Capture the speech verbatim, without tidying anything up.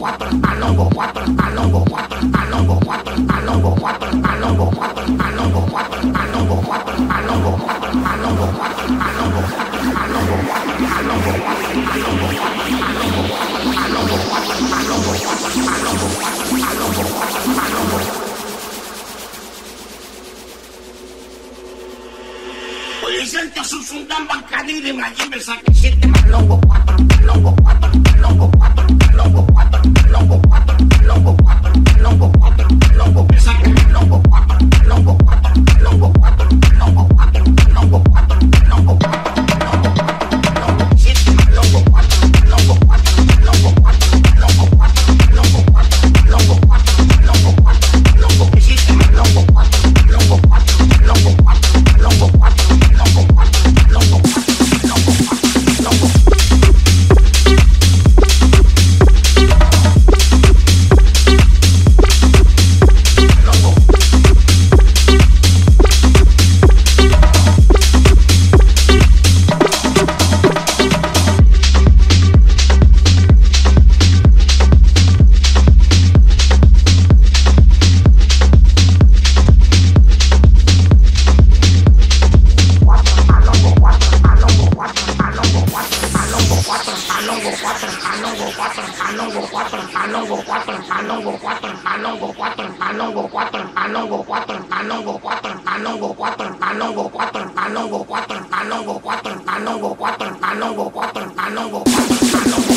cuatro, talongo cuatro, talongo cuatro, talongo cuatro, talongo cuatro, talongo cuatro, talongo cuatro, talongo cuatro, talongo cuatro, talongo cuatro, talongo cuatro, talongo cuatro, talongo cuatro, talongo cuatro, talongo cuatro, talongo cuatro, talongo cuatro, talongo cuatro, talongo cuatro, talongo cuatro. Horizonte Susundan Bancadiri Mayimbe Saque siete malongo cuatro, talongo cuatro, talongo cuatro, talongo cuatro, talongo cuatro, talongo cuatro, talongo cuatro, talongo que saque talongo cuatro, talongo cuatro, talongo cuatro, talongo cuatro, talongo cuatro, talongo cuatro, talongo cuatro, talongo siete malongo cuatro, talongo cuatro, talongo cuatro, talongo cuatro, talongo cuatro, talongo cuatro, talongo cuatro, talongo que siete malongo cuatro, talongo cuatro, talongo cuatro, talongo cuatro, talongo cuatro, talongo cuatro, talongo cuatro, talongo. Talongo cuatro, talongo cuatro, talongo cuatro, talongo cuatro, talongo